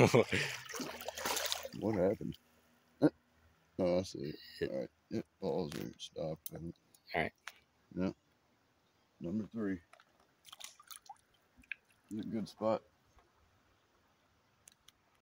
What happened? Oh, I see it. All right. Yep. Pause or stop. All right. Yep. Number 3. Is a good spot.